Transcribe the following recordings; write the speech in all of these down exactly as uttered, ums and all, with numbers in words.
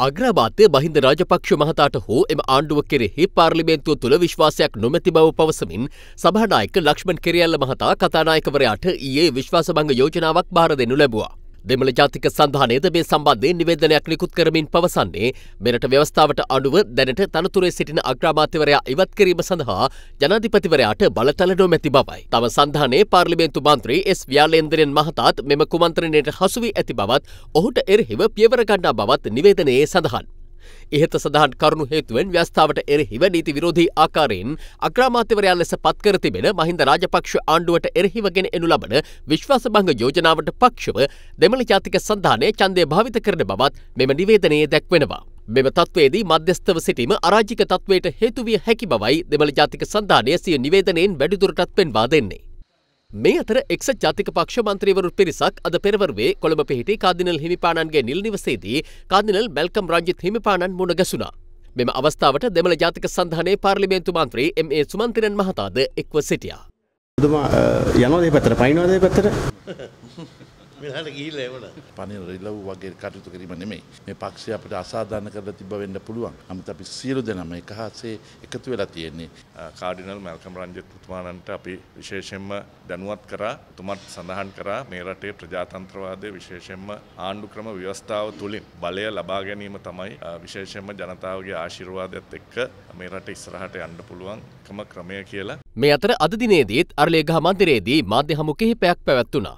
අග්‍රාමාත්‍ය මහින්ද රාජපක්ෂ මහතාට හෝ එම ආණ්ඩුව කෙරෙහි පාර්ලිමේන්තුව තුළ විශ්වාසයක් නොමැති බව පවසමින් සභානායක ලක්ෂ්මන් කිරියල්ල මහතා කතානායකවරයාට ඊයේ විශ්වාසභංග යෝජනාවක් බාර දෙනු ලැබුවා. දෙමළ ජාතික සන්ධානයද මේ සම්බන්ධයෙන් නිවේදනයක් නිකුත් කරමින් පවසන්නේ මෙරට ව්‍යවස්ථාවට අනුව දැනට තනතුරේ සිටින අග්‍රාමාත්‍යවරයා ඉවත් කිරීම සඳහා ජනාධිපතිවරයාට බලතල නොමැති බවයි. තම සන්ධානයේ පාර්ලිමේන්තු මන්ත්‍රී එස් ව්‍යාලේන්ද්‍රන් මහතාත් මෙම කුමන්ත්‍රණයට හසු වී ඇති බවත් ඔහුට එරෙහිව පියවර ගන්නා බවත් නිවේදනයේ සඳහන්. ඉහත සඳහන් කරුණු හේතුවෙන් ව්‍යවස්ථාවට එරෙහිව නීති විරෝධී ආකාරයෙන් අග්‍රාමාත්‍යවරයා ලෙස පත් කර තිබෙන මහින්ද රාජපක්ෂ ආණ්ඩුවට එරෙහිව ගෙන එනු ලබන විශ්වාසභංග යෝජනාවට පක්ෂව දෙමළ ජාතික සන්ධානය ඡන්දය භාවිත කරන බවත් මෙම නිවේදනයේ දැක්වෙනවා. මෙම තත්ත්වයේදී මධ්‍යස්ථව සිටීම අරාජික තත්ත්වයට හේතු විය හැකි බවයි දෙමළ ජාතික සන්ධානය සිය නිවේදනයෙන් වැඩිදුරටත් පෙන්වා දෙන්නේ. මේ අතර එක්සත් ජාතික පක්ෂ මන්ත්‍රීවරු පිරිසක් අද පෙරවරුවේ කොළඹ පිහිටි කාදිනල් හිමිපාණන්ගේ නිල නිවසේදී කාදිනල් මැල්කම් රංජිත් හිමිපාණන් මුණ ගැසුණා. මෙම අවස්ථාවට දෙමළ ජාතික සන්ධානයේ පාර්ලිමේන්තු මන්ත්‍රී එම් ඒ සුමන්තිරන් මහතාද එක්ව සිටියා. ඔබතුමා යනවාද මේ පැත්තට පයින්නවාද මේ පැත්තට? මෙහාට ගිහිල්ලා එවන. පණින රිලව් වගේ කටයුතු කිරීම නෙමෙයි. මේ පක්ෂය අපිට අසාධාරණ කරලා තිබ්බ වෙන්න පුළුවන්. නමුත් අපි සියලු දෙනාම එකහසේ එකතු වෙලා තියෙන්නේ. කාඩිනල් මැල්කම් රංජිත් පුතුමාණන්ට අපි විශේෂයෙන්ම දැනුවත් කරා. උතුමත් සඳහන් කරා මේ රටේ ප්‍රජාතන්ත්‍රවාදයේ විශේෂයෙන්ම ආණ්ඩු ක්‍රම ව්‍යවස්ථාව තුලින් බලය ලබා ගැනීම තමයි විශේෂයෙන්ම ජනතාවගේ ආශිර්වාදයත් එක්ක මේ රට ඉස්සරහට යන්න පුළුවන්කම ක්‍රමය කියලා. මේ අතර අද දිනේදීත් අරලියගහ මන්දිරයේදී මාධ්‍ය හමු කිහිපයක් පැවැත්වුණා.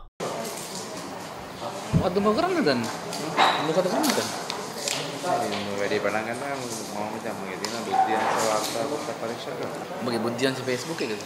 අද මොකද කරන්නේ? මොකද කරන්නේ? වැඩි පටන් ගන්නවා මම දැන් මගේ දින බුද්ධියන්ස වාර්තාවක් පරීක්ෂා කරනවා. මගේ බුද්ධියන්ස Facebook එකේද?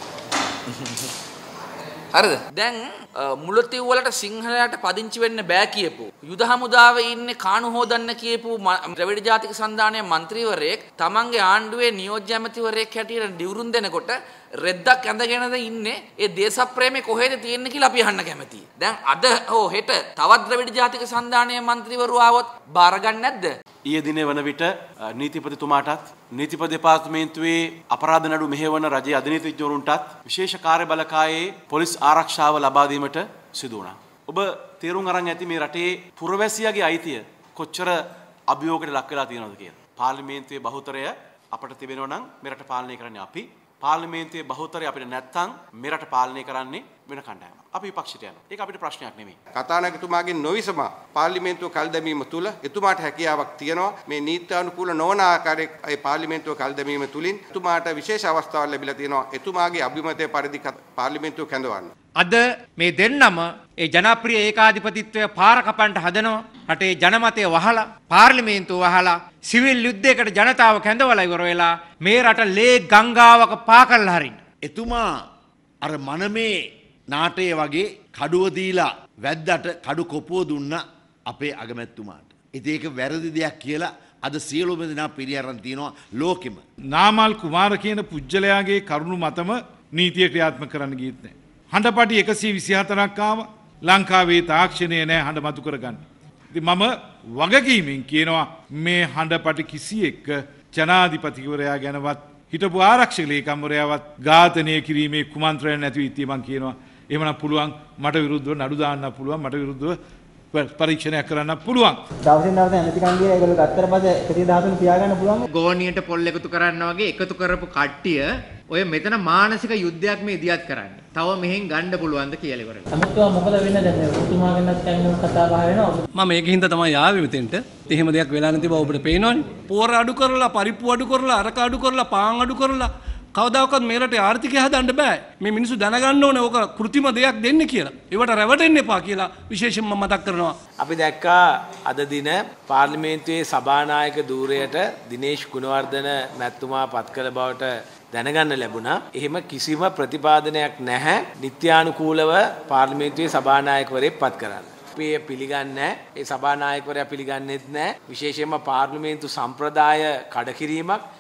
හරිද? දැන් මුලතිව් වලට සිංහලයට පදිංචි වෙන්න බෑ කියපු යුද හමුදාවේ ඉන්නේ කාණු හොදන්න කියපු ද්‍රවිඩ ජාතික සන්ධානයේ മന്ത്രിවරයෙක් තමන්ගේ ආණ්ඩුවේ නියෝජ්‍ය ඇමතිවරයෙක් හැටියට දිවුරුම් දෙනකොට රෙද්දක් ඇඳගෙනද ඉන්නේ ඒ දේශප්‍රේමේ කොහෙද තියෙන්නේ කියලා අපි අහන්න කැමතියි. දැන් අද හෝ හෙට තවත් ද්‍රවිඩ ජාතික සන්ධානයේ മന്ത്രിවරු ආවොත් බාර ගන්න නැද්ද? ඊයේ දිනේ වන විට නීතිපතිතුමාටත් නීතිපති දෙපාර්තමේන්තුවේ අපරාධ නඩු මෙහෙවන රජයේ අධිනීතිඥවරුන්ටත් විශේෂ කාර්ය බලකායේ පොලිස් ආරක්ෂාව ලබා දීමට සිදු වුණා. ඔබ තේරුම් අරන් ඇති මේ රටේ පුරවැසියාගේ අයිතිය කොච්චර අභියෝගකට ලක් වෙලා තියෙනවද කියලා. පාර්ලිමේන්තුවේ බහුතරය අපට තිබෙනවා නම් මේ රට පාලනය කරන්නේ අපි. පාර්ලිමේන්තුවේ බහුතරය අපිට නැත්තම් මේ රට පාලනය කරන්නේ වෙන කණ්ඩායමක්. අපි විපක්ෂයට යනවා. ඒක අපිට ප්‍රශ්නයක් නෙමෙයි. කතානායකතුමාගෙන් නොවිසම පාර්ලිමේන්තුව කල් දැමීම තුළ එතුමාට හැකියාවක් තියෙනවා මේ නීත්‍යානුකූල නොවන ආකාරයේ ඒ පාර්ලිමේන්තුව කල් දැමීම තුළින් එතුමාට විශේෂ අවස්ථාවක් ලැබිලා තියෙනවා එතුමාගේ අභිමතය පරිදි පාර්ලිමේන්තුව කැඳවන්න. අද මේ දෙන්නම ඒ ජනප්‍රිය ඒකාධිපතිත්වය පාර කපන්න හදනවා. රටේ ජනමතය වහලා පාර්ලිමේන්තුව වහලා සිවිල් යුද්ධයකට ජනතාව කැඳවලා ඉවර වෙලා මේ රට ලේ ගංගාවක පා කරලා හරින්න. එතුමා අර මනමේ නාටය වගේ කඩුව දීලා වැද්දට කඩු කොපුව දුන්න අපේ අගමැතිතුමාට. ඉතින් ඒක වැරදි දෙයක් කියලා අද සියලුම දෙනා පිළිඅරන් තියනවා ලෝකෙම. නාමල් කුමාර කියන පුජ්‍යලයාගේ කරුණු මතම නීතිය ක්‍රියාත්මක කරන්න ගියෙත් නැහැ. හඬපටි එකසිය විසිහතරක් ආවා. ලංකාවේ තාක්ෂණය නැහැ හඬ මතු කරගන්න. ඉතින් මම වගකීමෙන් කියනවා මේ හඬපටි කිසියෙක ජනාධිපතිවරයා ගැනවත් හිටපු ආරක්ෂක ලේකම්වරයාවත් ඝාතනය කිරීමේ කුමන්ත්‍රණයක් නැති විත්‍ය මං කියනවා. එහෙමනම් පුළුවන් මට විරුද්ධව නඩු දාන්න පුළුවන් මට විරුද්ධව පරීක්ෂණයක් කරන්න පුළුවන්. දවසින් දවස ඇමති කණ්ඩිය ඒගොල්ලෝ ගත්තට පස්සේ එකසිය දහතුන තියාගන්න පුළුවන්. ගෝණියට පොල් එකතු කරනවා වගේ එකතු කරපු කට්ටිය ඔය මෙතන මානසික යුද්ධයක් මේ ඉදිරියට කරන්නේ. තව මෙහෙන් ගන්න පුළුවන්ද කියලා ඉවරයි. අමුතුව මොකද වෙන්නේ දැන් ඔබතුමාගෙන්වත් කයින් කතා බහ වෙනවා. මම මේකින්ද තමයි ආවේ මෙතෙන්ට. එහෙම දෙයක් වෙලා නැති බව ඔබට පේනවනේ. පෝර අඩු කරලා පරිප්පු අඩු කරලා අරක අඩු කරලා පාන් අඩු කරලා කවදාකවත් මේ රටේ ආර්ථිකය හදන්න බෑ. මේ මිනිස්සු දැනගන්න ඕනේ ඕක කෘත්‍රිම දෙයක් දෙන්න කියලා. ඒවට රැවටෙන්න එපා කියලා විශේෂයෙන්ම මතක් කරනවා. අපි දැක්කා අද දින පාර්ලිමේන්තුවේ සභානායක ධූරයට දිනේෂ් ගුණවර්ධන මැතිතුමා පත් කළ බවට දැනගන්න ලැබුණා. එහෙම කිසිම ප්‍රතිපාදනයක් නැහැ නිත්‍යානුකූලව පාර්ලිමේන්තුවේ සභානායකවරයෙක් පත් කරන්න. අපි පිළිගන්නේ ඒ සභානායකවරයා පිළිගන්නේත් නැහැ. විශේෂයෙන්ම පාර්ලිමේන්තු සම්ප්‍රදාය කඩකිරීමක්